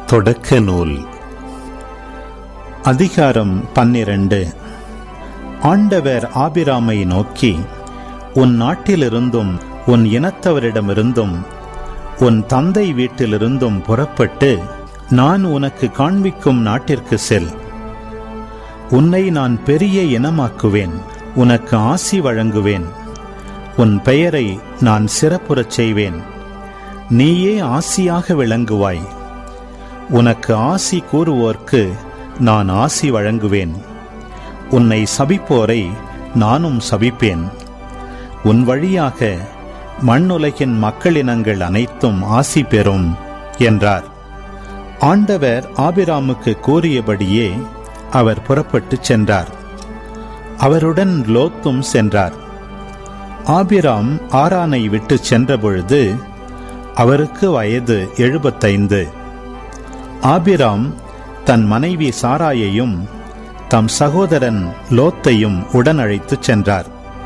தொடக்க நூல் அதிகாரம் 12. ஆண்டவர் ஆபிராமை நோக்கி, உன் நாட்டிலிருந்தும் உன் இனத்தவரிடமிருந்தும் உன் தந்தை வீட்டிலிருந்தும் புறப்பட்டு நான் உனக்கு காண்பிக்கும் நாட்டிற்கு செல். உன்னை நான் பெரிய இனமாக்குவேன், உனக்கு ஆசி வழங்குவேன், உன் பெயரை நான் சிறப்புறச் செய்வேன், நீயே ஆசியாக விளங்குவாய். உனக்கு ஆசி கூறுவோர்க்கு நான் ஆசி வழங்குவேன், உன்னை சபிப்போரை நானும் சபிப்பேன். உன் வழியாக மண்ணுலகின் மக்களினங்கள் அனைத்தும் ஆசி பெறும் என்றார். ஆண்டவர் ஆபிராமுக்கு கூறியபடியே அவர் புறப்பட்டுச் சென்றார். அவருடன் லோத்தும் சென்றார். ஆபிராம் ஆரானை விட்டு சென்றபொழுது அவருக்கு வயது 75. ஆபிராம் தன் மனைவி சாராயையும் தம் சகோதரன் லோத்தையும் உடன் அழைத்துச் சென்றார்.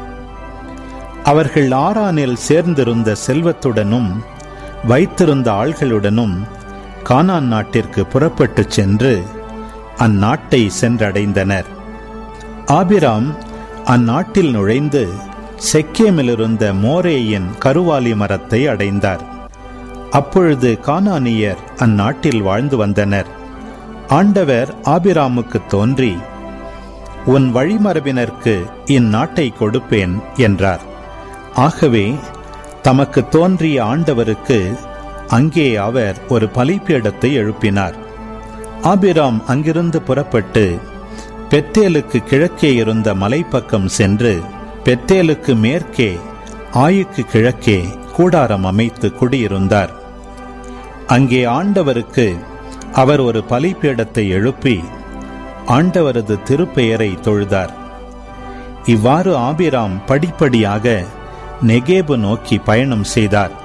அவர்கள் ஆரானில் சேர்ந்திருந்த செல்வத்துடனும் வைத்திருந்த ஆள்களுடனும் கானான் நாட்டிற்கு புறப்பட்டுச் சென்று அந்நாட்டை சென்றடைந்தனர். ஆபிராம் அந்நாட்டில் நுழைந்து செக்கேமிலிருந்த மோரேயின் கருவாலி மரத்தை அடைந்தார். அப்பொழுது கானானியர் அந்நாட்டில் வாழ்ந்து வந்தனர். ஆண்டவர் ஆபிராமுக்கு தோன்றி, உன் வழிமரபினருக்கு இந்நாட்டை கொடுப்பேன் என்றார். ஆகவே தமக்கு தோன்றிய ஆண்டவருக்கு அங்கே அவர் ஒரு பலிபீடத்தை எழுப்பினார். ஆபிராம் அங்கிருந்து புறப்பட்டு பெத்தேலுக்கு கிழக்கே இருந்த மலைப்பக்கம் சென்று பெத்தேலுக்கு மேற்கே ஆயுக்கு கிழக்கே கூடாரம் அமைத்து குடியிருந்தார். அங்கே ஆண்டவருக்கு அவர் ஒரு பலிபீடத்தை எழுப்பி ஆண்டவரது திருப்பெயரை தொழுதார். இவ்வாறு ஆபிராம் படிப்படியாக நெகேபு நோக்கி பயணம் செய்தார்.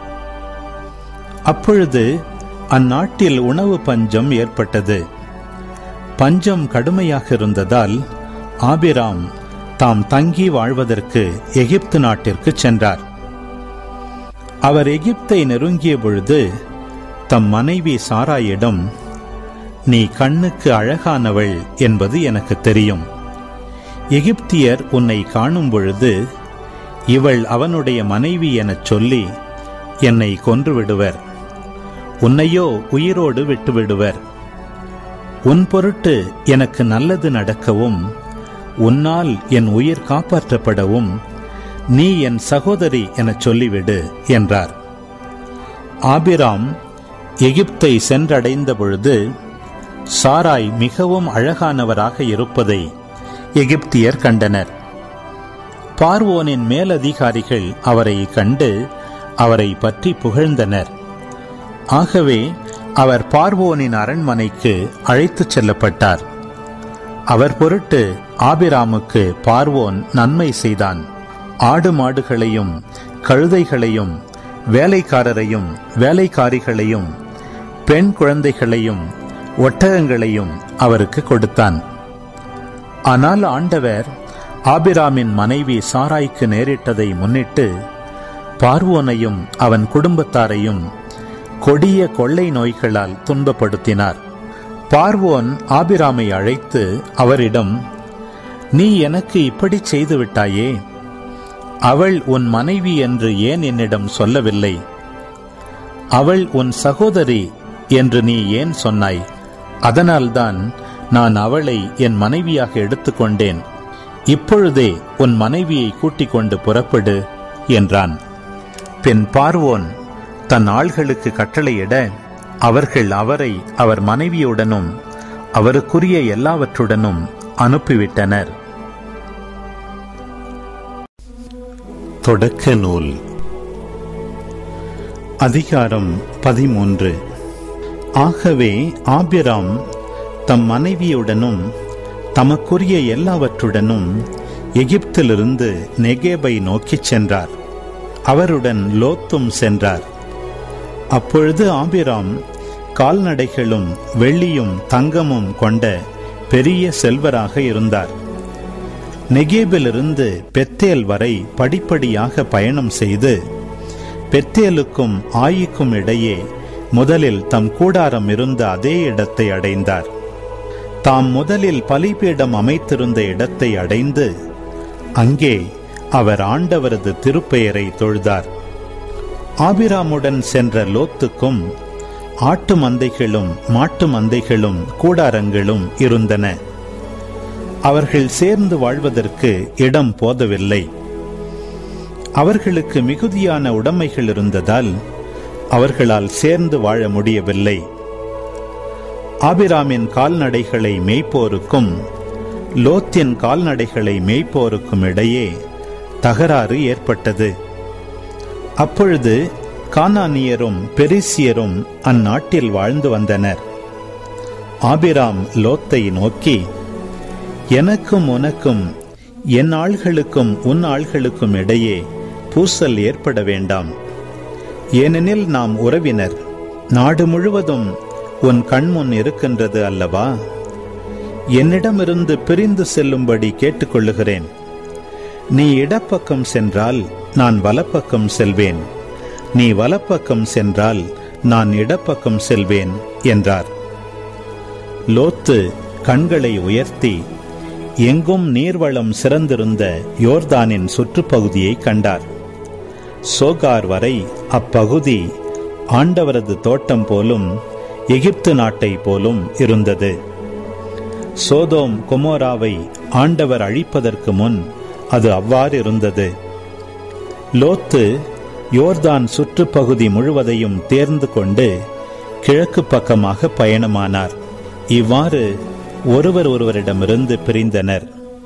அப்பொழுது அந்நாட்டில் உணவு பஞ்சம் ஏற்பட்டது. பஞ்சம் கடுமையாக இருந்ததால் ஆபிராம் தாம் தங்கி வாழ்வதற்கு எகிப்து நாட்டிற்கு சென்றார். அவர் எகிப்தை நெருங்கிய பொழுது தம் மனைவி சாராயிடம், நீ கண்ணுக்கு அழகானவள் என்பது எனக்கு தெரியும். எகிப்தியர் உன்னை காணும் பொழுது இவள் அவனுடைய மனைவி எனச் சொல்லி என்னை கொன்றுவிடுவர், உன்னையோ உயிரோடு விட்டுவிடுவர். உன் பொருட்டு எனக்கு நல்லது நடக்கவும் உன்னால் என் உயிர் காப்பாற்றப்படவும் நீ என் சகோதரி எனச் சொல்லிவிடு என்றார். ஆபிராம் எகிப்தை சென்றடைந்த பொழுது சாராய் மிகவும் அழகானவராக இருப்பதை எகிப்தியர் கண்டனர். பார்வோனின் மேலதிகாரிகள் அவரை கண்டு அவரை பற்றி புகழ்ந்தனர். ஆகவே அவர் பார்வோனின் அரண்மனைக்கு அழைத்துச் செல்லப்பட்டார். அவர் பொருட்டு ஆபிராமுக்கு பார்வோன் நன்மை செய்தான். ஆடு மாடுகளையும் கழுதைகளையும் வேலைக்காரரையும் வேலைக்காரிகளையும் பெண் குழந்தைகளையும் ஒட்டகங்களையும் அவருக்கு கொடுத்தான். ஆனால் ஆண்டவர் ஆபிராமின் மனைவி சாராய்க்கு நேரிட்டதை முன்னிட்டு பார்வோனையும் அவன் குடும்பத்தாரையும் கொடிய கொள்ளை நோய்களால் துன்பப்படுத்தினார். பார்வோன் ஆபிராமை அழைத்து அவரிடம், நீ எனக்கு இப்படி செய்துவிட்டாயே, அவள் உன் மனைவி என்று ஏன் என்னிடம் சொல்லவில்லை? அவள் உன் சகோதரி என்று நீ ஏன் சொன்னாய்? அதனால்தான் நான் அவளை என் மனைவியாக எடுத்துக்கொண்டேன். இப்பொழுதே உன் மனைவியை கூட்டிக் கொண்டு புறப்படு என்றான். பின் பார்வோன் தன் ஆள்களுக்கு கட்டளையிட அவர்கள் அவரை அவர் மனைவியுடனும் அவருக்குரிய எல்லாவற்றுடனும் அனுப்பிவிட்டனர். தொடக்க நூல் அதிகாரம் 13. ஆகவே ஆபிராம் தம் மனைவியுடனும் தமக்குரிய எல்லாவற்றுடனும் எகிப்திலிருந்து நெகேபை நோக்கிச் சென்றார். அவருடன் லோத்தும் சென்றார். அப்பொழுது ஆபிராம் கால்நடைகளும் வெள்ளியும் தங்கமும் கொண்ட பெரிய செல்வராக இருந்தார். நெகேபிலிருந்து பெத்தேல் வரை படிப்படியாக பயணம் செய்து பெத்தேலுக்கும் ஆயிக்கும் இடையே முதலில் தம் கூடாரம் இருந்த அதே இடத்தை அடைந்தார். தாம் முதலில் பலிபீடம் அமைத்திருந்த இடத்தை அடைந்து அங்கே அவர் ஆண்டவரது திருப்பெயரை தொழுதார். ஆபிராமுடன் சென்ற லோத்துக்கும் ஆட்டு மந்தைகளும் மாட்டு மந்தைகளும் கூடாரங்களும் இருந்தன. அவர்கள் சேர்ந்து வாழ்வதற்கு இடம் போதவில்லை. அவர்களுக்கு மிகுதியான உடைமைகள் இருந்ததால் அவர்களால் சேர்ந்து வாழ முடியவில்லை. ஆபிராமின் கால்நடைகளை மேய்ப்போருக்கும் லோத்தின் கால்நடைகளை மேய்ப்போருக்கும் இடையே தகராறு ஏற்பட்டது. அப்பொழுது கானானியரும் பெரிசியரும் அந்நாட்டில் வாழ்ந்து வந்தனர். ஆபிராம் லோத்தை நோக்கி, எனக்கும் உனக்கும் என் ஆள்களுக்கும் உன் ஆள்களுக்கும் இடையே பூசல் ஏற்பட வேண்டாம். ஏனெனில் நாம் உறவினர். நாடு முழுவதும் உன் கண்முன் இருக்கின்றது அல்லவா? என்னிடமிருந்து பிரிந்து செல்லும்படி கேட்டுக்கொள்ளுகிறேன். நீ இடப்பக்கம் சென்றால் நான் வலப்பக்கம் செல்வேன், நீ வலப்பக்கம் சென்றால் நான் இடப்பக்கம் செல்வேன் என்றார். லோத்து கண்களை உயர்த்தி எங்கும் நீர்வளம் சிறந்திருந்த யோர்தானின் சுற்றுப்பகுதியை கண்டார். சோகார் வரை அப்பகுதி ஆண்டவரது தோட்டம் போலும் எகிப்து நாட்டை போலும் இருந்தது. சோதோம் கொமோராவை ஆண்டவர் அழிப்பதற்கு முன் அது அவ்வாறு இருந்தது. லோத்து யோர்தான் சுற்றுப்பகுதி முழுவதையும் தேர்ந்து கொண்டு கிழக்கு பக்கமாக பயணமானார். இவ்வாறு ஒருவரிடமிருந்து பிரிந்தனர்.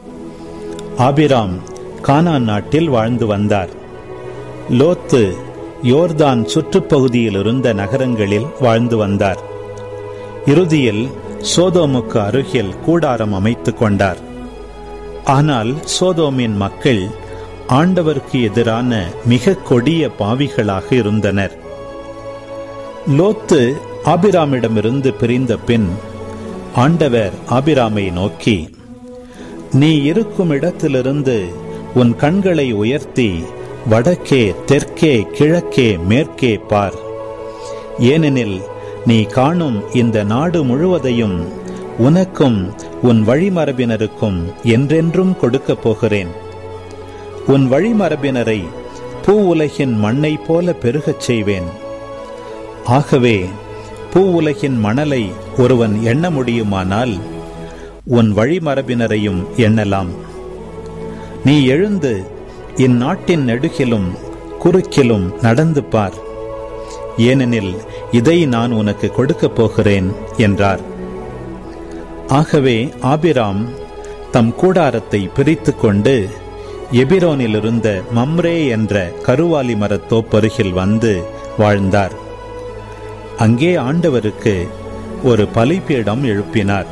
ஆபிராம் கானான் நாட்டில் வாழ்ந்து வந்தார். லோத்து யோர்தான் சுற்றுப்பகுதியில் இருந்த நகரங்களில் வாழ்ந்து வந்தார். இறுதியில் சோதோமுக்கு அருகில் கூடாரம் அமைத்துக் கொண்டார். ஆனால் சோதோமின் மக்கள் ஆண்டவருக்கு எதிரான மிக கொடிய பாவிகளாக இருந்தனர். லோத்து ஆபிராமிடமிருந்து பிரிந்த பின் ஆண்டவர் ஆபிராமை நோக்கி, நீ இருக்கும் இடத்திலிருந்து உன் கண்களை உயர்த்தி வடக்கே தெற்கே கிழக்கே மேற்கே பார். ஏனெனில் நீ காணும் இந்த நாடு முழுவதையும் உனக்கும் உன் வழிமரபினருக்கும் என்றென்றும் கொடுக்கப் போகிறேன். உன் வழிமரபினரை பூ உலகின் மண்ணை போல பெருகச் செய்வேன். ஆகவே பூ உலகின் மணலை ஒருவன் எண்ண முடியுமானால் உன் வழிமரபினரையும் எண்ணலாம். நீ எழுந்து இந்நாட்டின் நெடுகிலும் குறுக்கிலும் நடந்து பார். ஏனெனில் இதை நான் உனக்கு கொடுக்கப் போகிறேன் என்றார். ஆகவே ஆபிராம் தம் கூடாரத்தை பிரித்து கொண்டு எபிரோனில் இருந்த மம்ரே என்ற கருவாலி மரத்தோப்பருகில் வந்து வாழ்ந்தார். அங்கே ஆண்டவருக்கு ஒரு பலிபீடம் எழுப்பினார்.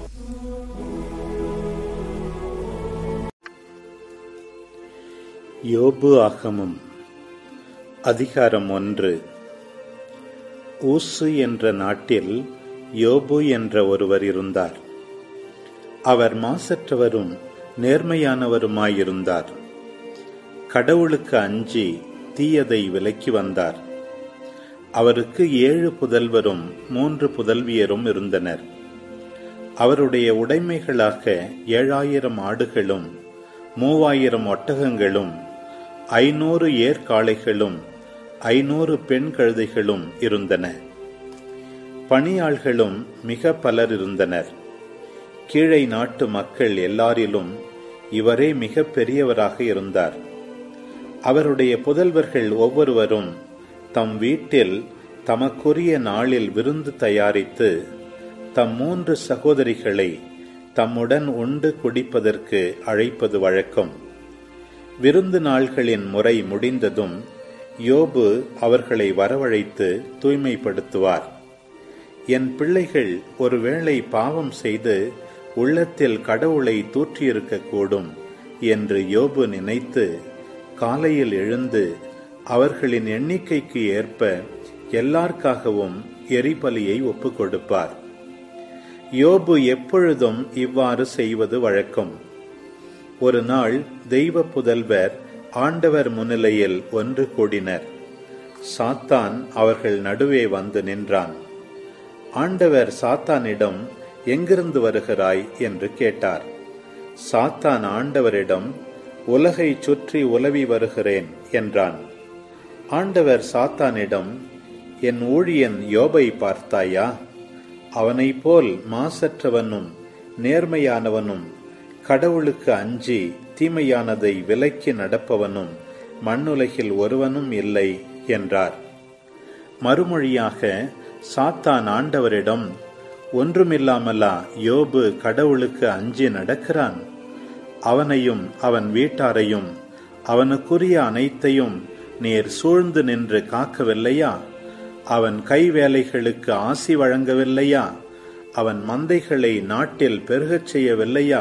யோபு ஆகமம் அதிகாரம் 1. ஊசு என்ற நாட்டில் யோபு என்ற ஒருவர் இருந்தார். அவர் மாசற்றவரும் நேர்மையானவருமாயிருந்தார். கடவுளுக்கு அஞ்சி தீயதை விலக்கி வந்தார். அவருக்கு 7 புதல்வரும் 3 புதல்வியரும் இருந்தனர். அவருடைய உடைமைகளாக 7000 ஆடுகளும் 3000 ஒட்டகங்களும் 500 ஏர்காளைகளும் 500 பெண் கழுதைகளும் இருந்தன. பணியாள்களும் மிக பலர் இருந்தனர். கீழை நாட்டு மக்கள் எல்லாரிலும் இவரே மிக பெரியவராக இருந்தார். அவருடைய புதல்வர்கள் ஒவ்வொருவரும் தம் வீட்டில் தமக்குரிய நாளில் விருந்து தயாரித்து தம் 3 சகோதரிகளை தம்முடன் உண்டு குடிப்பதற்கு அழைப்பது வழக்கம். விருந்து நாள்களின் முறை முடிந்ததும் யோபு அவர்களை வரவழைத்து தூய்மைப்படுத்துவார். என் பிள்ளைகள் ஒருவேளை பாவம் செய்து உள்ளத்தில் கடவுளை தூற்றியிருக்கக்கூடும் என்று யோபு நினைத்து காலையில் எழுந்து அவர்களின் எண்ணிக்கைக்கு ஏற்ப எல்லாருக்காகவும் எரிபலியை ஒப்புக் கொடுப்பார். யோபு எப்பொழுதும் இவ்வாறு செய்வது வழக்கம். ஒரு நாள் தெய்வ புதல்வர் ஆண்டவர் முன்னிலையில் ஒன்று கூடினர். சாத்தான் அவர்கள் நடுவே வந்து நின்றான். ஆண்டவர் சாத்தானிடம், எங்கிருந்து வருகிறாய் என்று கேட்டார். சாத்தான் ஆண்டவரிடம், உலகை சுற்றி உலவி வருகிறேன் என்றான். ஆண்டவர் சாத்தானிடம், என் ஊழியன் யோபை பார்த்தாயா? அவனைப் போல் மாசற்றவனும் நேர்மையானவனும் கடவுளுக்கு அஞ்சி தீமையானதை விலக்கி நடப்பவனும் மண்ணுலகில் ஒருவனும் இல்லை என்றார். மறுமொழியாக சாத்தான் ஆண்டவரிடம், ஒன்றுமில்லாமலா யோபு கடவுளுக்கு அஞ்சி நடக்கிறான்? அவனையும் அவன் வீட்டாரையும் அவனுக்குரிய அனைத்தையும் நீர் சூழ்ந்து நின்று காக்கவில்லையா? அவன் கைவேலைகளுக்கு ஆசி வழங்கவில்லையா? அவன் மந்தைகளை நாட்டில் பெருகச் செய்யவில்லையா?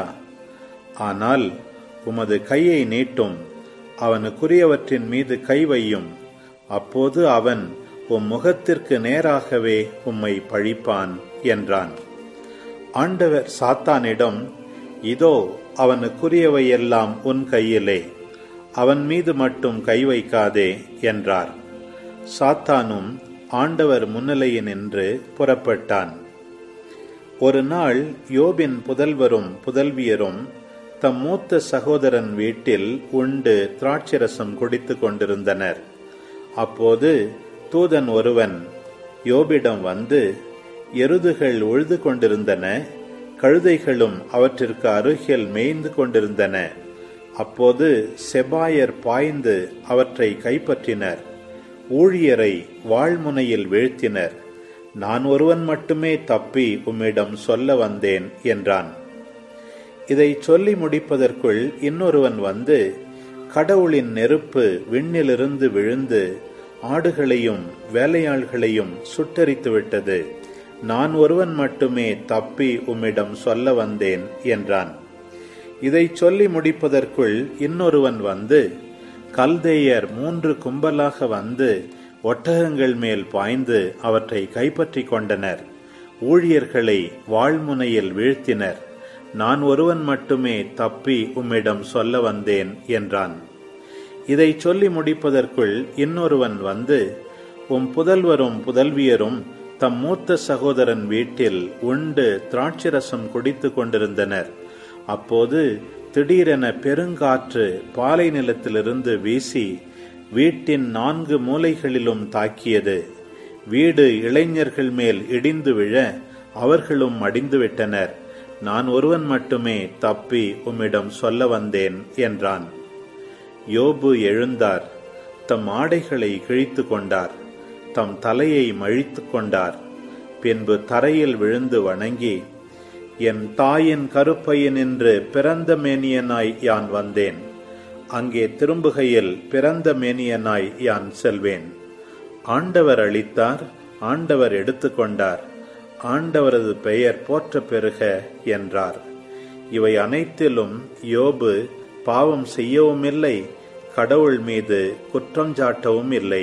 ஆனால் உமது கையை நீட்டும், அவனுக்குரியவற்றின் மீது கை வையும், அப்போது அவன் உம் முகத்திற்கு நேராகவே உம்மை பழிப்பான் என்றான். ஆண்டவர் சாத்தானிடம், இதோ அவனுக்குரியவையெல்லாம் உன் கையிலே, அவன் மீது மட்டும் கை வைக்காதே என்றார். சாத்தானும் ஆண்டவர் முன்னிலையினின்று புறப்பட்டான். ஒரு நாள் யோபின் புதல்வரும் புதல்வியரும் தம் மூத்த சகோதரன் வீட்டில் உண்டு திராட்சரசம் குடித்துக் கொண்டிருந்தனர். அப்போது தூதன் ஒருவன் யோபிடம் வந்து, எருதுகள் உழுது கொண்டிருந்தன, கழுதைகளும் அவற்றிற்கு அருகில் மேய்ந்து கொண்டிருந்தன. அப்போது செபாயர் பாய்ந்து அவற்றை கைப்பற்றினர், ஊழியரை வாழ்முனையில் வீழ்த்தினர். நான் ஒருவன் மட்டுமே தப்பி உம்மிடம் சொல்ல வந்தேன் என்றான். இதை சொல்லி முடிப்பதற்குள் இன்னொருவன் வந்து, கடவுளின் நெருப்பு விண்ணிலிருந்து விழுந்து ஆடுகளையும் வேலையாள்களையும் சுட்டரித்து விட்டது. நான் ஒருவன் மட்டுமே தப்பி உம்மிடம் சொல்ல வந்தேன் என்றான். இதை சொல்லி முடிப்பதற்குள் இன்னொருவன் வந்து, கல்தேயர் 3 கும்பலாக வந்து ஒட்டகங்கள் மேல் பாய்ந்து அவற்றை கைப்பற்றி கொண்டனர், ஊழியர்களை வாழ்முனையில் வீழ்த்தினர். நான் ஒருவன் மட்டுமே தப்பி உம்மிடம் சொல்ல வந்தேன் என்றான். இதை சொல்லி முடிப்பதற்குள் இன்னொருவன் வந்து, உம் புதல்வரும் புதல்வியரும் தம் மூத்த சகோதரன் வீட்டில் உண்டு திராட்சரசம் குடித்துக் கொண்டிருந்தனர். அப்போது திடீரென பெருங்காற்று பாலை நிலத்திலிருந்து வீசி வீட்டின் 4 மூலைகளிலும் தாக்கியது. வீடு இளைஞர்கள் மேல் இடிந்து விழ அவர்களும் மடிந்துவிட்டனர். நான் ஒருவன் மட்டுமே தப்பி உம்மிடம் சொல்ல வந்தேன் என்றான். யோபு எழுந்தார், தம் ஆடைகளை கிழித்து கொண்டார், தம் தலையை மழித்து கொண்டார். பின்பு தரையில் விழுந்து வணங்கி, என் தாயின் கருப்பையினின்று பிறந்த மேனியனாய் யான் வந்தேன், அங்கே திரும்புகையில் பிறந்த மேனியனாய் யான் செல்வேன். ஆண்டவர் அளித்தார், ஆண்டவர் எடுத்துக்கொண்டார், ஆண்டவரது பெயர் போற்ற பெறுக என்றார். இவை அனைத்திலும் யோபு பாவம் செய்யவும் இல்லை, கடவுள் மீது குற்றம் சாட்டவும் இல்லை.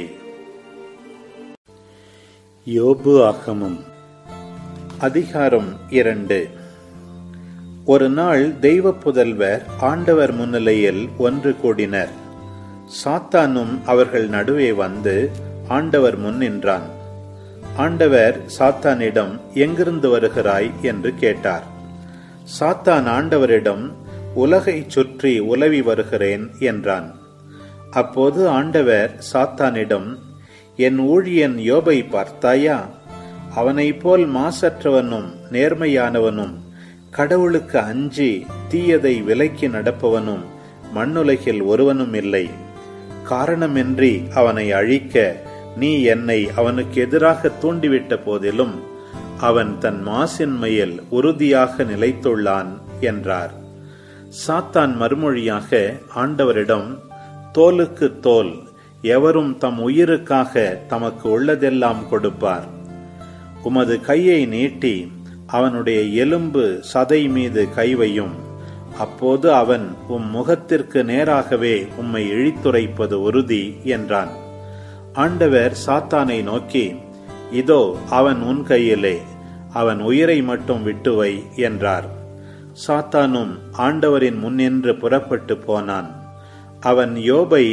யோபு ஆகமம் அதிகாரம் 2. ஒரு நாள் தெய்வ புதல்வர் ஆண்டவர் முன்னிலையில் ஒன்று கூடினர். சாத்தானும் அவர்கள் நடுவே வந்து ஆண்டவர் முன் நின்றான். ஆண்டவர் சாத்தானிடம், எங்கிருந்து வருகிறாய் என்று கேட்டார். சாத்தான் ஆண்டவரிடம், உலகை சுற்றி உலவி வருகிறேன் என்றான். அப்போது ஆண்டவர் சாத்தானிடம், என் ஊழியன் யோபை பார்த்தாயா? அவனைப் போல் மாசற்றவனும் நேர்மையானவனும் கடவுளுக்கு அஞ்சி தீயதை விலக்கி நடப்பவனும் மண்ணுலகில் ஒருவனும் இல்லை. காரணமின்றி அவனை அழிக்க நீ என்னை அவனுக்கு எதிராக தூண்டிவிட்ட போதிலும் அவன் தன் மாசின்மையில் உறுதியாக நிலைத்துள்ளான் என்றார். சாத்தான் மறுமொழியாக ஆண்டவரிடம், தோலுக்கு தோல், எவரும் தம் உயிருக்காக தமக்கு உள்ளதெல்லாம் கொடுப்பார். உமது கையை நீட்டி அவனுடைய எலும்பு சதை மீது கை வையும், அப்போது அவன் உம் முகத்திற்கு நேராகவே உம்மை இழித்துரைப்பது உறுதி என்றான். ஆண்டவர் சாத்தானை நோக்கி, இதோ அவன் உன் கையிலே, அவன் உயிரை மட்டும் விட்டுவை என்றார். சாத்தானும் ஆண்டவரின் முன்னின்று புறப்பட்டு போனான். அவன் யோபை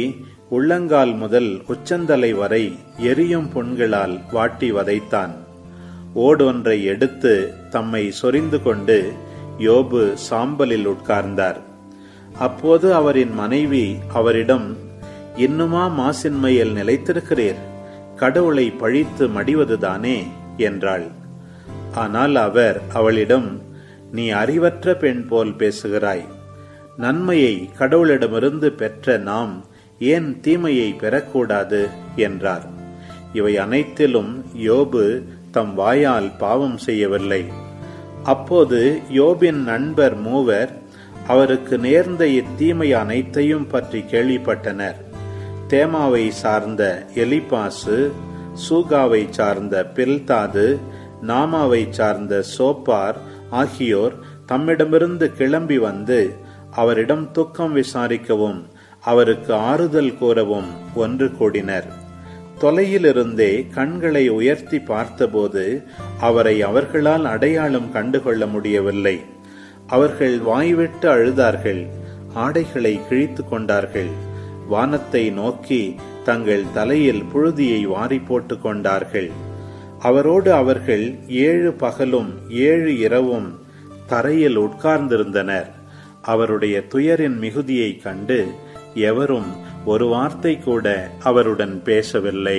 உள்ளங்கால் முதல் உச்சந்தலை வரை எரியும் புண்களால் வாட்டி வதைத்தான். ஓடொன்றை எடுத்து தம்மை சொரிந்து கொண்டு யோபு சாம்பலில் உட்கார்ந்தார். அப்போது அவரின் மனைவி அவரிடம், இன்னுமா மாசின்மையில் நிலைத்திருக்கிறீர்? கடவுளை பழித்து மடிவதுதானே என்றாள். ஆனால் அவர் அவளிடம், நீ அறிவற்ற பெண் போல் பேசுகிறாய். நன்மையை கடவுளிடமிருந்து பெற்ற நாம் ஏன் தீமையை பெறக்கூடாது என்றார். இவை அனைத்திலும் யோபு தம் வாயால் பாவம் செய்யவில்லை. அப்போது யோபின் நண்பர் மூவர் அவருக்கு நேர்ந்த இத்தீமை அனைத்தையும் பற்றி கேள்விப்பட்டனர். தேமாவை சார்ந்த எலிபாசு, சூகாவை சார்ந்த பில்தாது, நாமாவை சார்ந்த சோப்பார் ஆகியோர் தம்மிடமிருந்து கிளம்பி வந்து அவரிடம் துக்கம் விசாரிக்கவும் அவருக்கு ஆறுதல் கூறவும் ஒன்று கூடினர். தொலையிலிருந்தே கண்களை உயர்த்தி பார்த்தபோது அவரை அவர்களால் அடையாளம் கண்டுகொள்ள முடியவில்லை. அவர்கள் வாய்விட்டு அழுதார்கள், ஆடைகளை கிழித்து கொண்டார்கள், வானத்தை நோக்கி தங்கள் தலையில் புழுதியை வாரி போட்டு கொண்டார்கள். அவரோடு அவர்கள் 7 பகலும் 7 இரவும் தரையில் உட்கார்ந்திருந்தனர். அவருடைய துயரின் மிகுதியை கண்டு எவரும் ஒரு வார்த்தை கூட அவருடன் பேசவில்லை.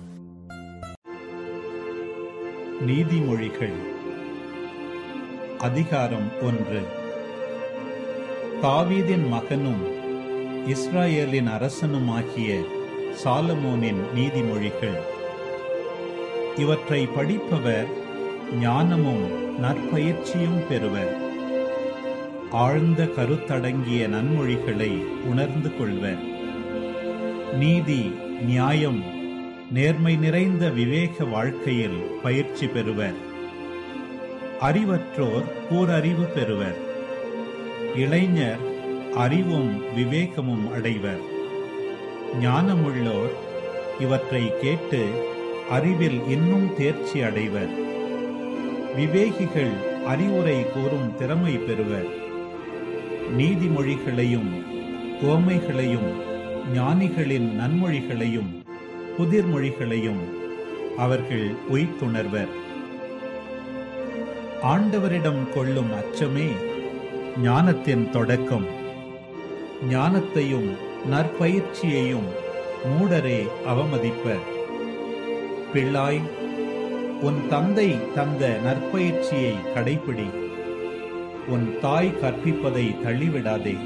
நீதிமொழிகள் அதிகாரம் 1. தாவீதின் மகனும் இஸ்ராயேலின் அரசனுமாகிய சாலமோனின் நீதிமொழிகள். இவற்றை படிப்பவர் ஞானமும் நற்பயிற்சியும் பெறுவர். ஆழ்ந்த கருத்தடங்கிய நன்மொழிகளை உணர்ந்து கொள்வர். நீதி, நியாயம், நேர்மை நிறைந்த விவேக வாழ்க்கையில் பயிற்சி பெறுவர். அறிவற்றோர் கூரறிவு பெறுவர். இளைஞர் அறிவும் விவேகமும் அடைவர். ஞானமுள்ளோர் இவற்றை கேட்டு அறிவில் இன்னும் தேர்ச்சி அடைவர். விவேகிகள் அறிவுரை கூறும் திறமை பெறுவர். நீதிமொழிகளையும் உவமைகளையும் ஞானிகளின் நன்மொழிகளையும் புதிர்மொழிகளையும் அவர்கள் உய்த்துணர்வர். ஆண்டவரிடம் கொள்ளும் அச்சமே ஞானத்தின் தொடக்கம். ஞானத்தையும் நற்பயிற்சியையும் மூடரே அவமதிப்பர். பிள்ளாய், உன் தந்தை தந்த நற்பயிற்சியை கடைப்பிடி. உன் தாய் கற்பிப்பதை தள்ளிவிடாதே.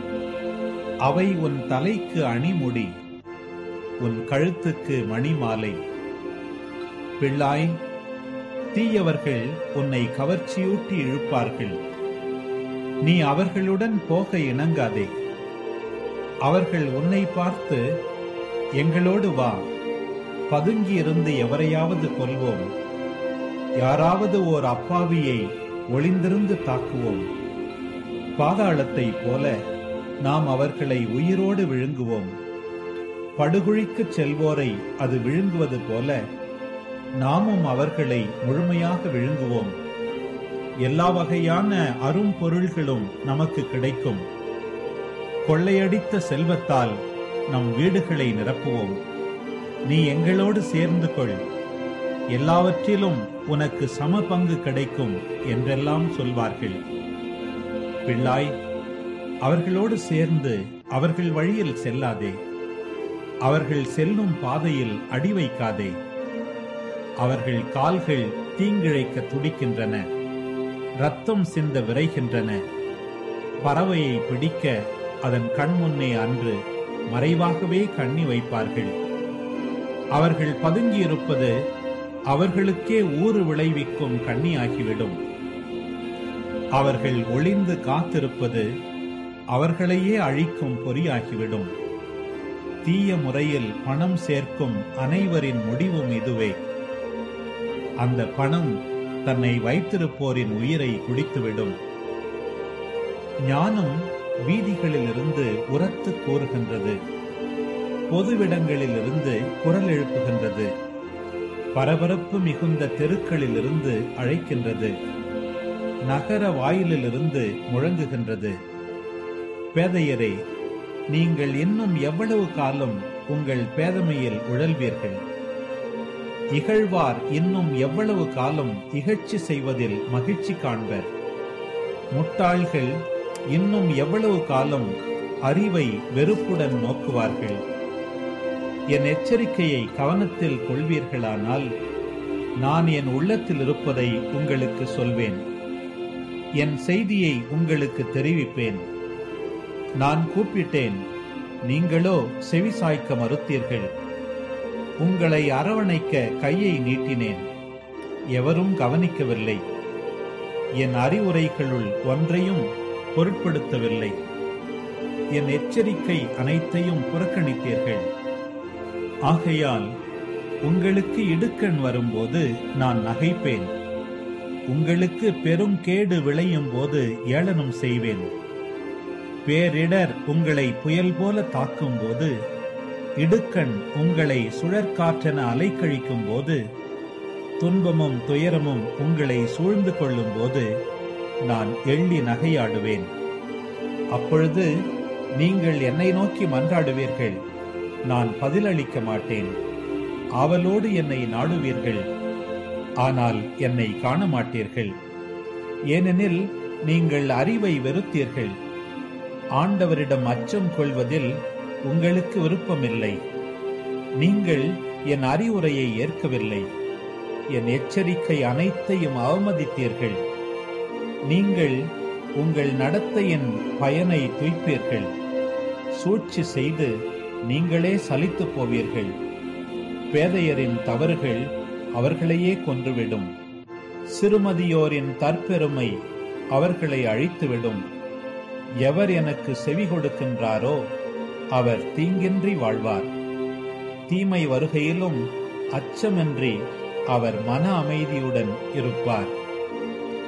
அவை உன் தலைக்கு அணிமுடி, உன் கழுத்துக்கு மணிமாலை. பிள்ளாய், தீயவர்கள் உன்னை கவர்ச்சியூட்டி இழுப்பார்கள். நீ அவர்களுடன் போக இணங்காதே. அவர்கள் உன்னை பார்த்து, எங்களோடு வா, பதுங்கியிருந்து எவரையாவது கொல்வோம், யாராவது ஓர் அப்பாவியை ஒளிந்திருந்து தாக்குவோம், பாதாளத்தை போல நாம் அவர்களை உயிரோடு விழுங்குவோம், படுகுழிக்கு செல்வோரை அது விழுங்குவது போல நாமும் அவர்களை முழுமையாக விழுங்குவோம். எல்லா வகையான அரும் பொருள்களும் நமக்கு கிடைக்கும். கொள்ளையடித்த செல்வத்தால் நம் வீடுகளை நிரப்புவோம். நீ எங்களோடு சேர்ந்து கொள், எல்லாவற்றிலும் உனக்கு சம பங்கு கிடைக்கும் என்றெல்லாம் சொல்வார்கள். பிள்ளாய், அவர்களோடு சேர்ந்து அவர்கள் வழியில் செல்லாதே. அவர்கள் செல்லும் பாதையில் அடி வைக்காதே. அவர்கள் கால்கள் தீங்கிழைக்க துடிக்கின்றன, இரத்தம் சிந்த விரைகின்றன. பறவையை பிடிக்க அதன் கண்முன்னே அன்று மறைவாகவே கண்ணி வைப்பார்கள். அவர்கள் பதுங்கியிருப்பது அவர்களுக்கே ஊறு விளைவிக்கும் கண்ணியாகிவிடும். அவர்கள் ஒளிந்து காத்திருப்பது அவர்களையே அழிக்கும் பொறியாகிவிடும். தீய முறையில் பணம் சேர்க்கும் அனைவரின் முடிவும் இதுவே. அந்த பணம் தன்னை வைத்திருப்போரின் உயிரை குடித்துவிடும். ஞானம் வீதிகளிலிருந்து உரத்து கூறுகின்றது, பொதுவிடங்களிலிருந்து குரல் எழுப்புகின்றது, பரபரப்பு மிகுந்த தெருக்களிலிருந்து அழைக்கின்றது, நகர வாயிலிலிருந்து முழங்குகின்றது. பேதையரே, நீங்கள் இன்னும் எவ்வளவு காலம் உங்கள் பேதமையில் உழல்வீர்கள். இகழ்வார் இன்னும் எவ்வளவு காலம் இகழ்ச்சி செய்வதில் மகிழ்ச்சி காண்பர். முட்டாள்கள் இன்னும் எவ்வளவு காலம் அறிவை வெறுப்புடன் நோக்குவார்கள். என் எச்சரிக்கையை கவனத்தில் கொள்வீர்களானால் நான் என் உள்ளத்தில் இருப்பதை உங்களுக்கு சொல்வேன். என் செய்தியை உங்களுக்கு தெரிவிப்பேன். நான் கூப்பிட்டேன், நீங்களோ செவிசாய்க்க மறுத்தீர்கள். உங்களை அரவணைக்க கையை நீட்டினேன், எவரும் கவனிக்கவில்லை. என் அறிவுரைகளுள் ஒன்றையும் பொருட்படுத்தவில்லை. என் எச்சரிக்கை அனைத்தையும் புறக்கணித்தீர்கள். ஆகையால் உங்களுக்கு இடுக்கண் வரும்போது நான் நகைப்பேன். உங்களுக்கு பெரும் கேடு விளையும் போது ஏளனம் செய்வேன். பேரிடர் உங்களை புயல் போல தாக்கும் போது, இடுக்கண் உங்களை சுழற்காற்றென அலைக்கழிக்கும் போது, துன்பமும் துயரமும் உங்களை சூழ்ந்து கொள்ளும் போது நான் எள்ளி நகையாடுவேன். அப்பொழுது நீங்கள் என்னை நோக்கி மன்றாடுவீர்கள், நான் பதிலளிக்க மாட்டேன். ஆவலோடு என்னை நாடுவீர்கள், ஆனால் என்னை காண மாட்டீர்கள். ஏனெனில் நீங்கள் அறிவை வெறுத்தீர்கள். ஆண்டவரிடம் அச்சம் கொள்வதில் உங்களுக்கு விருப்பமில்லை. நீங்கள் என் அறிவுரையை ஏற்கவில்லை. என் எச்சரிக்கை அனைத்தையும் அவமதித்தீர்கள். நீங்கள் உங்கள் நடத்தையின் பயனை துய்ப்பீர்கள். சூழ்ச்சி செய்து நீங்களே சலித்து போவீர்கள். பேதையரின் தவறுகள் அவர்களையே கொன்றுவிடும். சிறுமதியோரின் தற்பெருமை அவர்களை அழித்துவிடும். எவர் எனக்கு செவி கொடுக்கின்றாரோ அவர் தீங்கின்றி வாழ்வார். தீமை வருகையிலும் அச்சமின்றி அவர் மன அமைதியுடன் இருப்பார்.